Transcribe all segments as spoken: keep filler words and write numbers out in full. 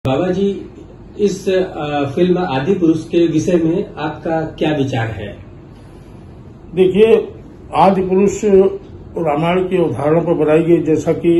बाबा जी, इस फिल्म आदि पुरुष के विषय में आपका क्या विचार है? देखिए, आदि पुरुष रामायण के उदाहरणों पर बनाई गई, जैसा कि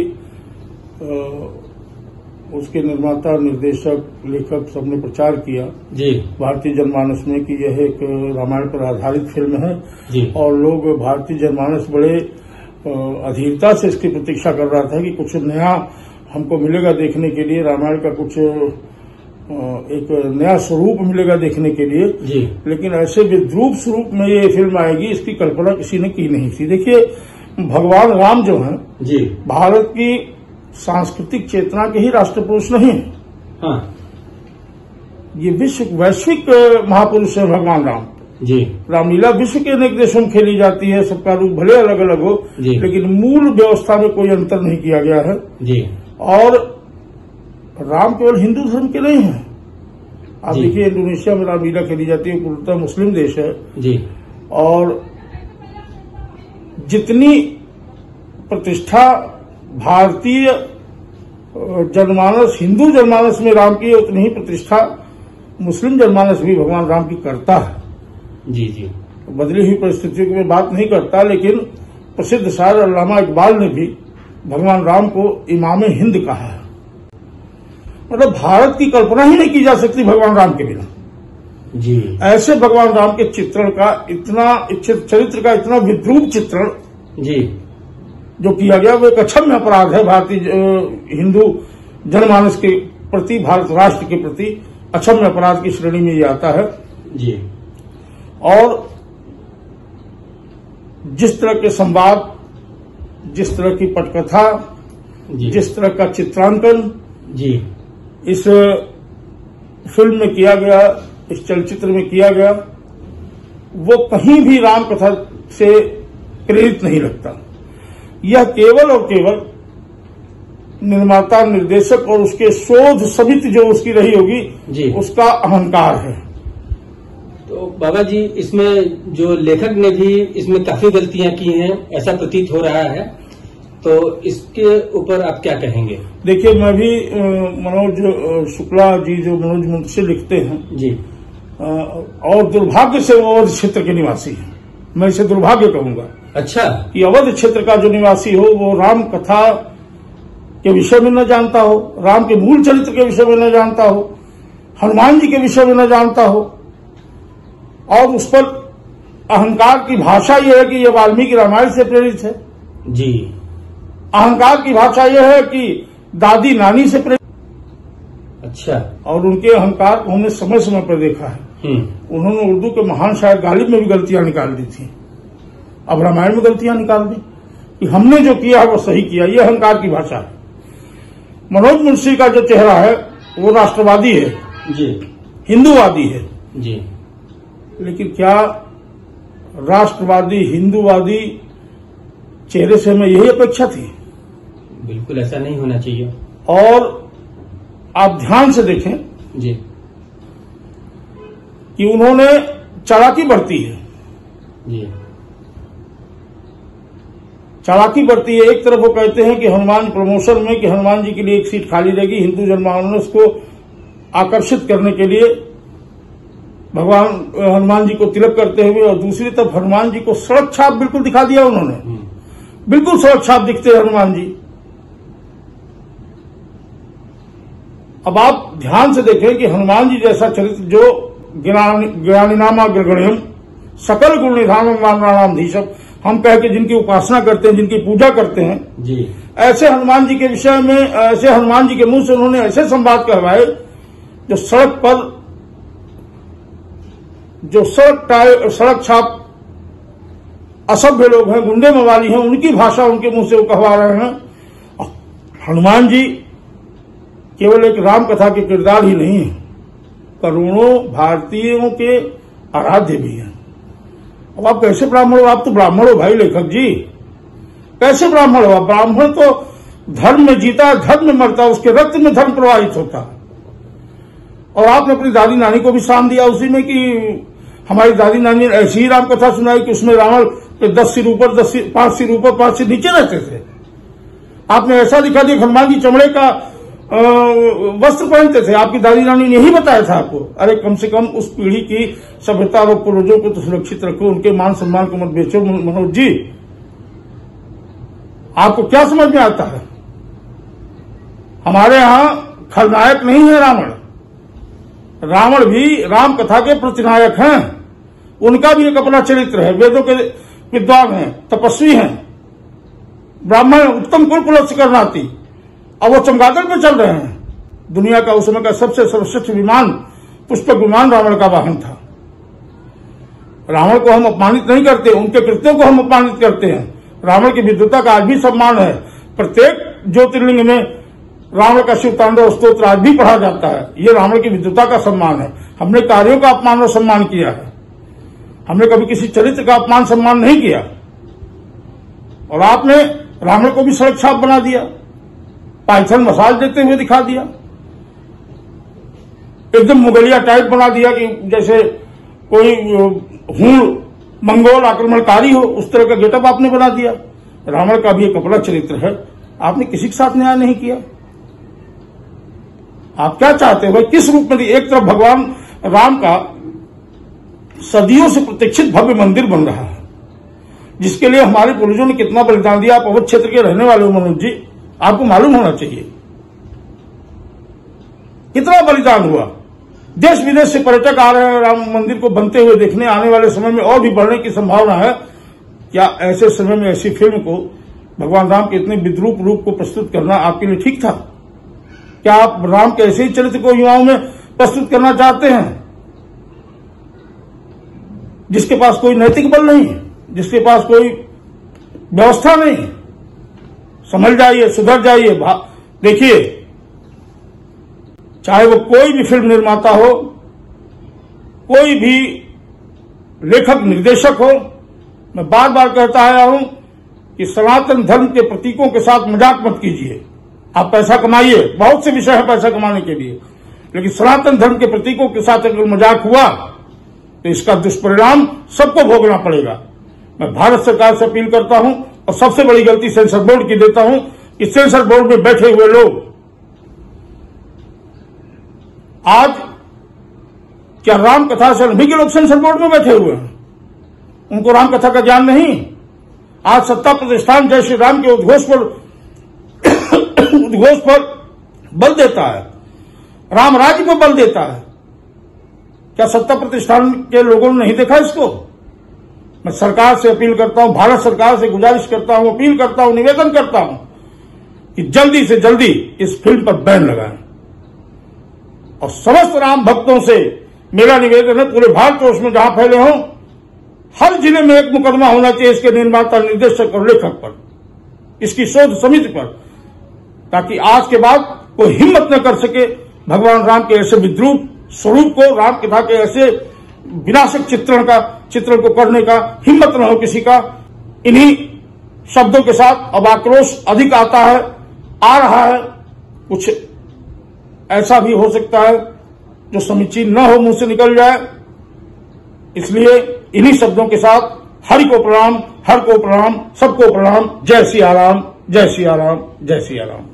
उसके निर्माता, निर्देशक, लेखक सबने प्रचार किया जी भारतीय जनमानस में कि यह एक रामायण पर आधारित फिल्म है जी और लोग भारतीय जनमानस बड़े अधीरता से इसकी प्रतीक्षा कर रहा था कि कुछ नया हमको मिलेगा देखने के लिए, रामायण का कुछ एक नया स्वरूप मिलेगा देखने के लिए जी। लेकिन ऐसे विद्रूप स्वरूप में ये फिल्म आएगी, इसकी कल्पना किसी ने की नहीं थी। देखिए, भगवान राम जो हैं जी भारत की सांस्कृतिक चेतना के ही राष्ट्र पुरुष नहीं है। हाँ ये विश्व वैश्विक महापुरुष है भगवान राम जी। रामलीला विश्व के अनेक देशों में खेली जाती है, सबका रूप भले अलग अलग हो जी। लेकिन मूल व्यवस्था में कोई अंतर नहीं किया गया है जी। और राम केवल हिंदू धर्म के नहीं है। आप देखिए, इंडोनेशिया में रामलीला खेली जाती है, पूर्णतः मुस्लिम देश है जी। और जितनी प्रतिष्ठा भारतीय जनमानस, हिंदू जनमानस में राम की है, उतनी ही प्रतिष्ठा मुस्लिम जनमानस भी भगवान राम की करता है। जी जी। बदली हुई परिस्थितियों की मैं बात नहीं करता, लेकिन प्रसिद्ध शायर अल्लामा इकबाल ने भी भगवान राम को इमाम हिंद कहा है। मतलब भारत की कल्पना ही नहीं की जा सकती भगवान राम के बिना। जी। ऐसे भगवान राम के चित्रण का इतना चरित्र का इतना विद्रूप चित्रण जी जो किया गया, वो एक अक्षम्य अपराध है भारतीय हिंदू जनमानस के प्रति, भारत राष्ट्र के प्रति अक्षम्य अपराध की श्रेणी में ये आता है जी। और जिस तरह के संवाद, जिस तरह की पटकथा, जिस तरह का चित्रांकन जी इस फिल्म में किया गया, इस चलचित्र में किया गया, वो कहीं भी राम कथा से प्रेरित नहीं लगता। यह केवल और केवल निर्माता, निर्देशक और उसके शोध समिति जो उसकी रही होगी जी, उसका अहंकार है। तो बाबा जी, इसमें जो लेखक ने भी इसमें काफी गलतियां की हैं, ऐसा प्रतीत हो रहा है, तो इसके ऊपर आप क्या कहेंगे? देखिए, मैं भी मनोज शुक्ला जी जो मनोज मुंशी लिखते हैं जी, और दुर्भाग्य से वो अवध क्षेत्र के निवासी हैं। मैं इसे दुर्भाग्य कहूंगा। अच्छा, कि अवध क्षेत्र का जो निवासी हो वो राम कथा के विषय में न जानता हो, राम के मूल चरित्र के विषय में न जानता हो, हनुमान जी के विषय में न जानता हो और उस पर अहंकार की भाषा यह है कि यह वाल्मीकि रामायण से प्रेरित है। जी। अहंकार की भाषा यह है कि दादी नानी से प्रेरित। अच्छा। और उनके अहंकार को हमने समय समय पर देखा है। उन्होंने उर्दू के महान शायर गालिब में भी गलतियां निकाल दी थी, अब रामायण में गलतियां निकाल दी कि हमने जो किया वो सही किया। ये अहंकार की भाषा है। मनोज मुंशी का जो चेहरा है वो राष्ट्रवादी है जी, हिंदूवादी है जी। लेकिन क्या राष्ट्रवादी हिंदूवादी चेहरे से हमें यही अपेक्षा थी? बिल्कुल ऐसा नहीं होना चाहिए। और आप ध्यान से देखें जी कि उन्होंने चालाकी बरती है। जी, चालाकी बरती है। एक तरफ वो कहते हैं कि हनुमान प्रमोशन में कि हनुमान जी के लिए एक सीट खाली रहेगी, हिंदू जनमानस को आकर्षित करने के लिए भगवान हनुमान जी को तिलक करते हुए, और दूसरी तरफ हनुमान जी को सड़क छाप बिल्कुल दिखा दिया उन्होंने। बिल्कुल सड़क छाप दिखते हैं हनुमान जी। अब आप ध्यान से देखें कि हनुमान जी जैसा चरित्र जो ज्ञानिनामा ग्रगण्यम सकल गुण निधान नाम धीशम, हम कह के जिनकी उपासना करते हैं, जिनकी पूजा करते हैं जी, ऐसे हनुमान जी के विषय में, ऐसे हनुमान जी के मुंह से उन्होंने ऐसे संवाद कहवाए जो सड़क पर जो सड़क सड़क छाप असभ्य लोग हैं, गुंडे मवाली हैं, उनकी भाषा उनके मुंह से वो कहवा रहे हैं। हनुमान जी केवल एक राम कथा के किरदार ही नहीं है, करोड़ों भारतीयों के आराध्य भी हैं। अब आप कैसे ब्राह्मण हो? आप तो ब्राह्मण हो भाई लेखक जी, कैसे ब्राह्मण हो? ब्राह्मण तो धर्म में जीता, धर्म में मरता, उसके रक्त में धर्म प्रवाहित होता। और आपने अपनी दादी नानी को भी शान दिया उसी में कि हमारी दादी नानी ने ऐसी ही राम कथा सुनाई कि उसमें रावण के दस सिर ऊपर, दस सिर, पांच सिर ऊपर, पांच सिर नीचे रहते थे। आपने ऐसा दिखा दिया हनुमान जी चमड़े का वस्त्र पहनते थे। आपकी दादी रानी ने यही बताया था आपको। अरे कम से कम उस पीढ़ी की सभ्यता और पूर्वजों को तो सुरक्षित रखो, उनके मान सम्मान को मत बेचो। मनोज जी, आपको क्या समझ में आता है? हमारे यहां खलनायक नहीं है रावण। रावण भी राम कथा के प्रतिनायक हैं। उनका भी एक अपना चरित्र है। वेदों के विद्वान हैं, तपस्वी हैं, ब्राह्मण, उत्तम कुल कुलस्य करनाती। अब वो चमगादड़ पे चल रहे हैं। दुनिया का उस समय का सबसे सर्वश्रेष्ठ विमान, पुष्पक विमान रावण का वाहन था। रावण को हम अपमानित नहीं करते, उनके कृत्यों को हम अपमानित करते हैं। रावण की विद्वता का आज भी सम्मान है। प्रत्येक ज्योतिर्लिंग में रावण का शिव तांडव स्तोत्र आज भी पढ़ा जाता है। ये रावण की विद्वता का सम्मान है। हमने कार्यों का अपमान और सम्मान किया है। हमने कभी किसी चरित्र का अपमान सम्मान नहीं किया। और आपने रावण को भी सड़क छाप बना दिया, पाइथन मसाज देते हुए दिखा दिया, एकदम मुगलिया टाइप बना दिया कि जैसे कोई हूण मंगोल आक्रमणकारी हो, उस तरह का गेटअप आपने बना दिया। रावण का भी एक अपना चरित्र है। आपने किसी के साथ न्याय नहीं किया। आप क्या चाहते हो भाई? किस रूप में? एक तरफ भगवान राम का सदियों से प्रतीक्षित भव्य मंदिर बन रहा है, जिसके लिए हमारे पूर्वजों ने कितना बलिदान दिया। आप अवध क्षेत्र के रहने वाले हो मनोज जी, आपको मालूम होना चाहिए कितना बलिदान हुआ। देश विदेश से पर्यटक आ रहे हैं राम मंदिर को बनते हुए देखने। आने वाले समय में और भी बढ़ने की संभावना है। क्या ऐसे समय में ऐसी फिल्म को, भगवान राम के इतने विद्रूप रूप को प्रस्तुत करना आपके लिए ठीक था? क्या आप राम के ऐसे ही चरित्र को युवाओं में प्रस्तुत करना चाहते हैं, जिसके पास कोई नैतिक बल नहीं, जिसके पास कोई व्यवस्था नहीं? समझ जाइए, सुधर जाइए। देखिए, चाहे वो कोई भी फिल्म निर्माता हो, कोई भी लेखक निर्देशक हो, मैं बार बार कहता आया हूं कि सनातन धर्म के प्रतीकों के साथ मजाक मत कीजिए। आप पैसा कमाइए, बहुत से विषय है पैसा कमाने के लिए, लेकिन सनातन धर्म के प्रतीकों के साथ अगर मजाक हुआ तो इसका दुष्परिणाम सबको भोगना पड़ेगा। मैं भारत सरकार से अपील करता हूं, और सबसे बड़ी गलती सेंसर बोर्ड की देता हूं कि सेंसर बोर्ड में बैठे हुए लोग आज, क्या राम कथा से अभी के लोग सेंसर बोर्ड में बैठे हुए हैं? उनको राम कथा का ज्ञान नहीं। आज सत्ता प्रतिष्ठान जय श्री राम के उद्घोष पर उद्घोष पर बल देता है, राम राज्य पर बल देता है। क्या सत्ता प्रतिष्ठान के लोगों ने नहीं देखा इसको? मैं सरकार से अपील करता हूं, भारत सरकार से गुजारिश करता हूं, अपील करता हूं, निवेदन करता हूं कि जल्दी से जल्दी इस फिल्म पर बैन लगाएं। और समस्त राम भक्तों से मेरा निवेदन है, पूरे भारतवर्ष में जहां फैले हों, हर जिले में एक मुकदमा होना चाहिए इसके निर्माता, निर्देशक और लेखक पर, इसकी शोध समिति पर, ताकि आज के बाद कोई हिम्मत न कर सके भगवान राम के ऐसे विद्रूप स्वरूप को, राम कथा के ऐसे विनाशक चित्रण का चित्रण को करने का हिम्मत न हो किसी का। इन्हीं शब्दों के साथ अब आक्रोश अधिक आता है, आ रहा है। कुछ ऐसा भी हो सकता है जो समीचीन न हो, मुंह से निकल जाए। इसलिए इन्हीं शब्दों के साथ हरि को प्रणाम, हर को प्रणाम, सबको प्रणाम। जय सिया राम, जय सिया राम, जय सिया राम।